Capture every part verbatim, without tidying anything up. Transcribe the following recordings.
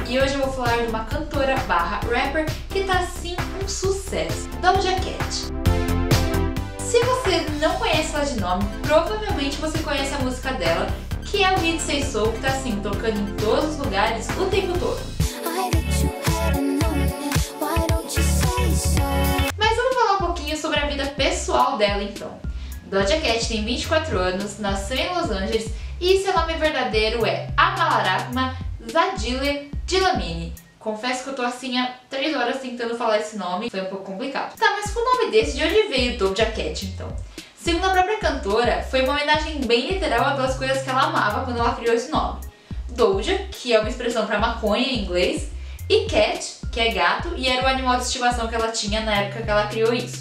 e hoje eu vou falar de uma cantora barra rapper que tá assim um sucesso, Doja Cat. Se você não conhece ela de nome, provavelmente você conhece a música dela, que é o hit Say So, que tá assim tocando em todos os lugares o tempo todo. Mas vamos falar um pouquinho sobre a vida pessoal dela então. Doja Cat tem vinte e quatro anos, nasceu em Los Angeles e seu nome verdadeiro é Amalarama Zadile Dlamini. Confesso que eu tô assim há três horas tentando falar esse nome, foi um pouco complicado. Tá, mas com o nome desse, de onde veio Doja Cat então? Segundo a própria cantora, foi uma homenagem bem literal a duas coisas que ela amava quando ela criou esse nome. Doja, que é uma expressão para maconha em inglês, e cat, que é gato, e era o animal de estimação que ela tinha na época que ela criou isso.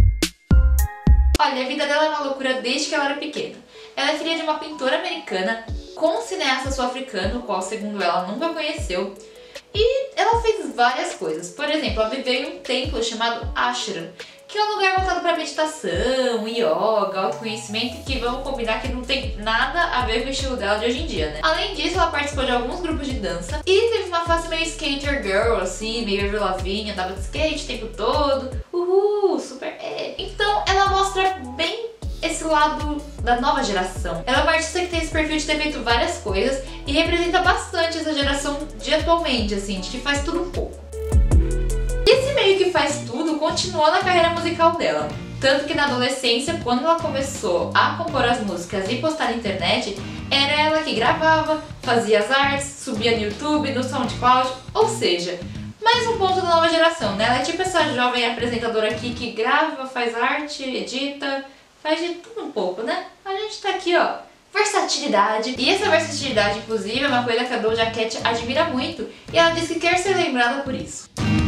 Olha, a vida dela é uma loucura desde que ela era pequena. Ela é filha de uma pintora americana com um cineasta sul-africano, o qual, segundo ela, nunca conheceu. E ela fez várias coisas. Por exemplo, ela viveu em um templo chamado Ashram, que é um lugar voltado para meditação, yoga, autoconhecimento, que vamos combinar que não tem nada a ver com o estilo dela de hoje em dia, né? Além disso, ela participou de alguns grupos de dança e teve uma face meio skater girl, assim, meio Avril Lavigne, andava de skate o tempo todo. Uhul, super é. Então, ela mostra bem esse lado da nova geração. Ela é uma artista que tem esse perfil de ter feito várias coisas e representa bastante essa geração de atualmente, assim, de que faz tudo um pouco. E esse meio que faz tudo continuou na carreira musical dela. Tanto que na adolescência, quando ela começou a compor as músicas e postar na internet, era ela que gravava, fazia as artes, subia no YouTube, no SoundCloud, ou seja, mais um ponto da nova geração, né? Ela é tipo essa jovem apresentadora aqui que grava, faz arte, edita, faz de tudo um pouco, né? A gente tá aqui, ó, versatilidade. E essa versatilidade, inclusive, é uma coisa que a Doja Cat admira muito e ela diz que quer ser lembrada por isso.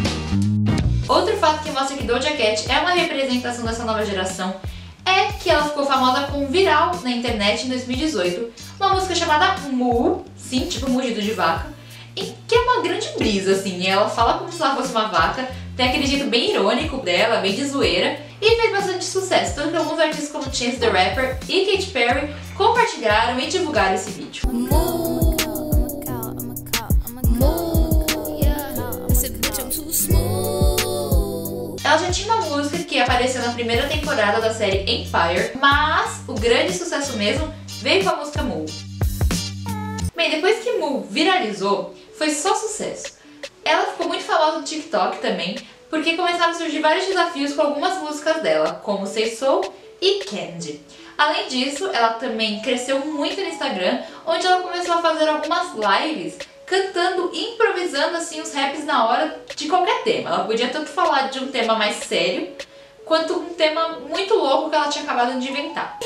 Outro fato que mostra que Doja Cat é uma representação dessa nova geração é que ela ficou famosa com um viral na internet em dois mil e dezoito, uma música chamada Moo, sim, tipo mugido de vaca, e que é uma grande brisa, assim, e ela fala como se ela fosse uma vaca, tem aquele jeito bem irônico dela, bem de zoeira, e fez bastante sucesso, tanto que alguns artistas como Chance the Rapper e Katy Perry compartilharam e divulgaram esse vídeo. Ela já tinha uma música que apareceu na primeira temporada da série Empire, mas o grande sucesso mesmo veio com a música Moo. Bem, depois que Moo viralizou, foi só sucesso. Ela ficou muito famosa no TikTok também, porque começaram a surgir vários desafios com algumas músicas dela, como Say So e Candy. Além disso, ela também cresceu muito no Instagram, onde ela começou a fazer algumas lives cantando e improvisando assim os raps na hora de qualquer tema. Ela podia tanto falar de um tema mais sério, quanto um tema muito louco que ela tinha acabado de inventar.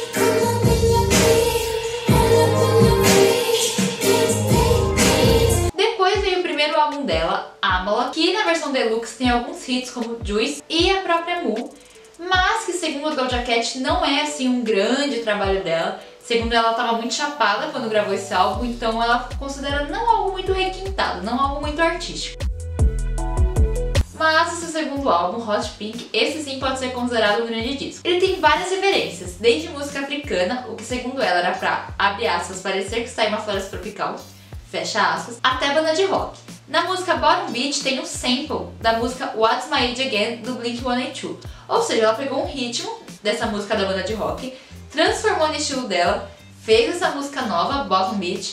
Depois veio o primeiro álbum dela, Amala, que na versão deluxe tem alguns hits como Juice e a própria Moo, mas que segundo a Doja Cat não é assim um grande trabalho dela. Segundo ela, estava muito chapada quando gravou esse álbum, então ela considera não algo muito requintado, não algo muito artístico. Mas o seu segundo álbum, Hot Pink, esse sim pode ser considerado um grande disco. Ele tem várias referências, desde música africana, o que segundo ela era pra, abre aspas, parecer que está em uma floresta tropical, fecha aspas, até banda de rock. Na música Bottom Beach tem um sample da música What's My Age Again, do Blink one eighty-two. Ou seja, ela pegou um ritmo dessa música da banda de rock, transformou no estilo dela, fez essa música nova, Bottom Beach.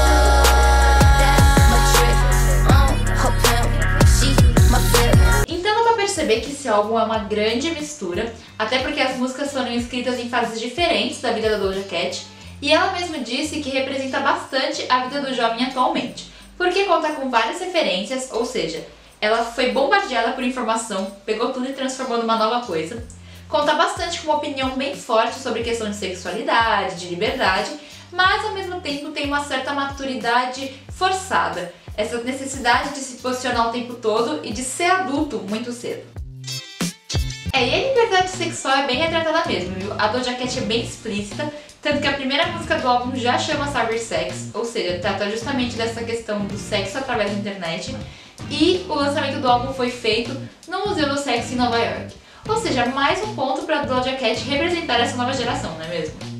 Então dá pra perceber que esse álbum é uma grande mistura, até porque as músicas foram escritas em fases diferentes da vida da Doja Cat, e ela mesma disse que representa bastante a vida do jovem atualmente, porque conta com várias referências, ou seja, ela foi bombardeada por informação, pegou tudo e transformou numa nova coisa. Conta bastante com uma opinião bem forte sobre questão de sexualidade, de liberdade, mas ao mesmo tempo tem uma certa maturidade forçada, essa necessidade de se posicionar o tempo todo e de ser adulto muito cedo. É, e a liberdade sexual é bem retratada mesmo, viu? A Doja Cat é bem explícita, tanto que a primeira música do álbum já chama Cyber Sex, ou seja, trata justamente dessa questão do sexo através da internet, e o lançamento do álbum foi feito no Museu do Sexo em Nova York. Ou seja, mais um ponto para Doja Cat representar essa nova geração, não é mesmo?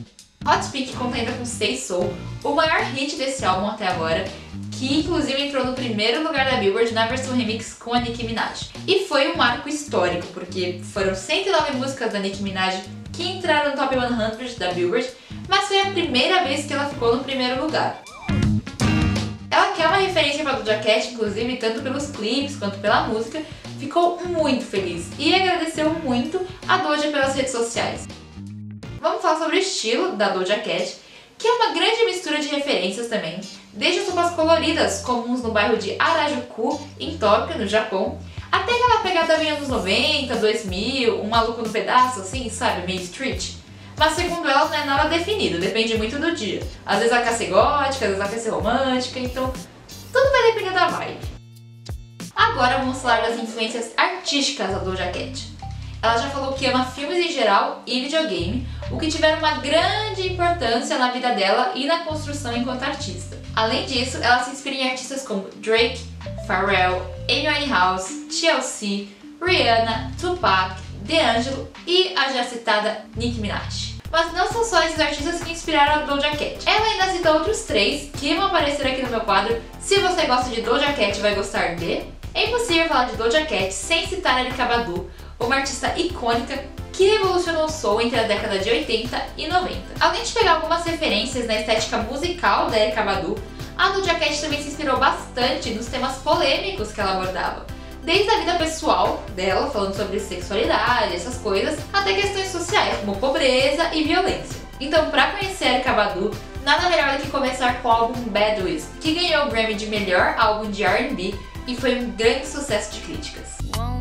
Hot Pink contenta com Say So, o maior hit desse álbum até agora, que inclusive entrou no primeiro lugar da Billboard na versão remix com a Nicki Minaj. E foi um marco histórico, porque foram cento e nove músicas da Nicki Minaj que entraram no top cem da Billboard, mas foi a primeira vez que ela ficou no primeiro lugar. Ela, que é uma referência para Doja Cat, inclusive tanto pelos clipes quanto pela música, ficou muito feliz e agradeceu muito a Doja pelas redes sociais. Vamos falar sobre o estilo da Doja Cat, que é uma grande mistura de referências também, desde as roupas coloridas comuns no bairro de Harajuku, em Tóquio, no Japão, até aquela pegada meio anos noventa, dois mil, um maluco no pedaço, assim, sabe, meio street. Mas segundo ela não é nada definido, depende muito do dia. Às vezes ela quer ser gótica, às vezes ela quer ser romântica, então tudo vai depender da vibe. Agora vamos falar das influências artísticas da Doja Cat. Ela já falou que ama filmes em geral e videogame, o que tiveram uma grande importância na vida dela e na construção enquanto artista. Além disso, ela se inspira em artistas como Drake, Pharrell, Amy Winehouse, T L C, Rihanna, Tupac, D'Angelo e a já citada Nicki Minaj. Mas não são só esses artistas que inspiraram a Doja Cat. Ela ainda cita outros três que vão aparecer aqui no meu quadro. Se você gosta de Doja Cat, vai gostar de... É impossível falar de Doja Cat sem citar Erykah Badu, uma artista icônica que revolucionou o soul entre a década de oitenta e noventa. Além de pegar algumas referências na estética musical da Erykah Badu, a Doja Cat também se inspirou bastante nos temas polêmicos que ela abordava. Desde a vida pessoal dela, falando sobre sexualidade, essas coisas, até questões sociais, como pobreza e violência. Então, para conhecer a Erykah Badu, nada melhor do que começar com o álbum Bad Wiz, que ganhou o Grammy de melhor álbum de R and B e foi um grande sucesso de críticas.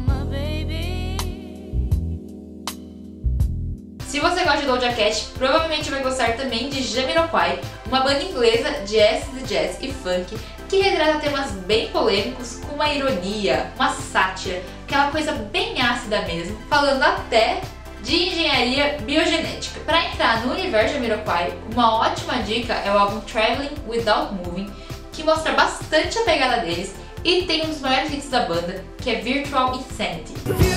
Se você gosta de Doja Cat, provavelmente vai gostar também de Jamiroquai, uma banda inglesa de acid jazz e funk que retrata temas bem polêmicos com uma ironia, uma sátira, aquela coisa bem ácida mesmo, falando até de engenharia biogenética. Para entrar no universo de Jamiroquai, uma ótima dica é o álbum Traveling Without Moving, que mostra bastante a pegada deles e tem um dos maiores hits da banda, que é Virtual Insanity.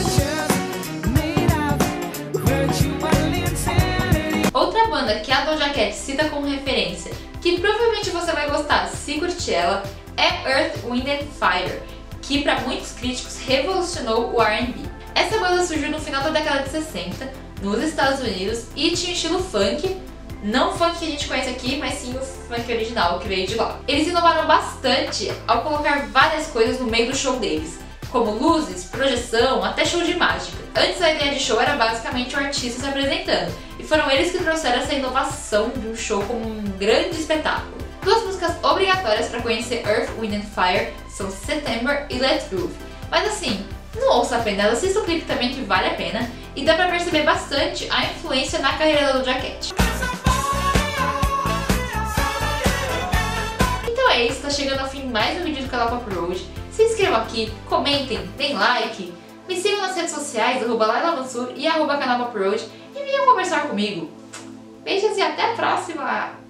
Outra banda que a Doja Cat cita como referência, que provavelmente você vai gostar se curtir ela, é Earth, Wind and Fire, que para muitos críticos revolucionou o R and B. Essa banda surgiu no final da década de sessenta, nos Estados Unidos, e tinha um estilo funk, não o funk que a gente conhece aqui, mas sim o funk original que veio de lá. Eles inovaram bastante ao colocar várias coisas no meio do show deles, como luzes, projeção, até show de mágica. Antes a ideia de show era basicamente o artista se apresentando, e foram eles que trouxeram essa inovação de um show como um grande espetáculo. Duas músicas obrigatórias para conhecer Earth, Wind and Fire são September e Let's Groove. Mas assim, não ouça apenas, assista o clipe também que vale a pena, e dá pra perceber bastante a influência na carreira da Doja Cat. Então é isso, tá chegando ao fim mais um vídeo do canal Pop Road. Se inscrevam aqui, comentem, deem like, me sigam nas redes sociais, arroba Laila Mansur e arroba canal Pop Road, e venham conversar comigo. Beijos e até a próxima!